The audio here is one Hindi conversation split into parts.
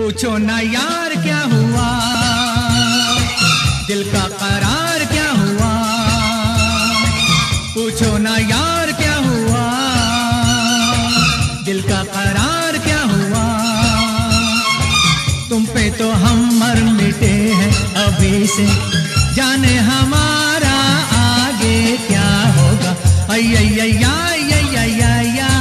पूछो ना यार क्या हुआ, दिल का करार क्या हुआ। पूछो ना यार क्या हुआ, दिल का करार क्या हुआ। तुम पे तो हम मर मिटे हैं अभी से, जाने हमारा आगे क्या होगा। आई आई आई आई आई आई आई आई।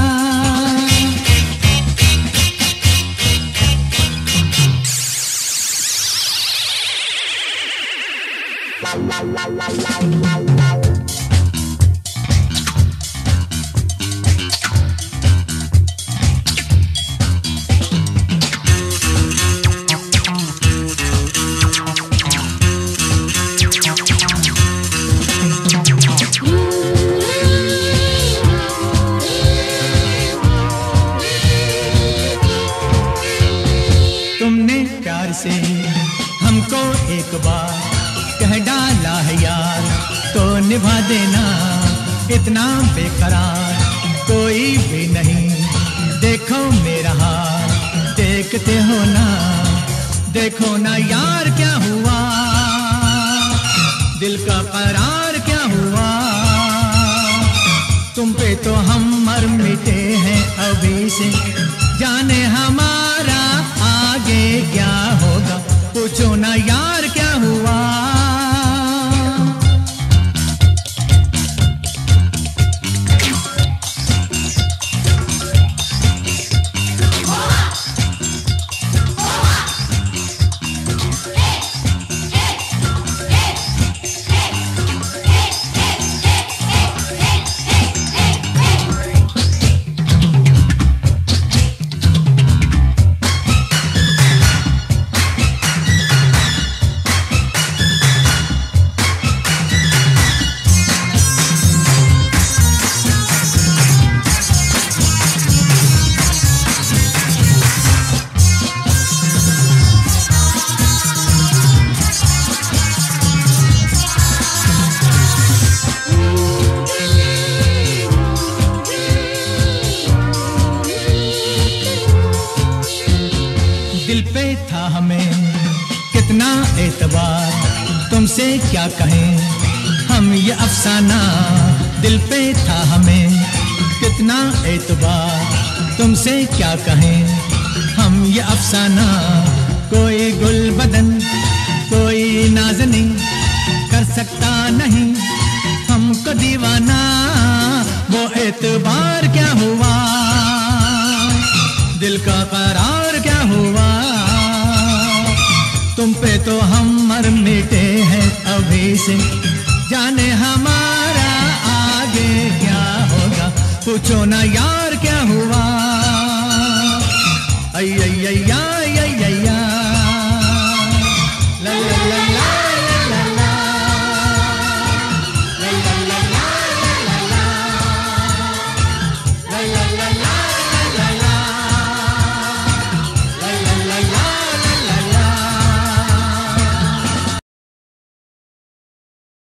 तुमने प्यार से हमको एक बार कह डाला है यार, तो निभा देना इतना बेकरार कोई भी नहीं। देखो मेरा हाल देखते हो ना, देखो ना यार क्या हुआ, दिल का करार क्या हुआ। तुम पे तो हम मर मिटे हैं अभी से, जाने हमारा आगे क्या होगा। पूछो ना यार क्या हुआ। दिल पे था हमें कितना एतबार, तुमसे क्या कहें हम ये अफसाना। दिल पे था हमें कितना एतबार, तुमसे क्या कहें हम ये अफसाना। कोई गुल बदन कोई नाज़नीं कर सकता नहीं हमको दीवाना। वो एतबार क्या हुआ, दिल का करार क्या हुआ। तुम पे तो हम मर मिटे हैं अभी से, जाने हमारा आगे क्या होगा। पूछो ना यार क्या हुआ। आई आई आई आई।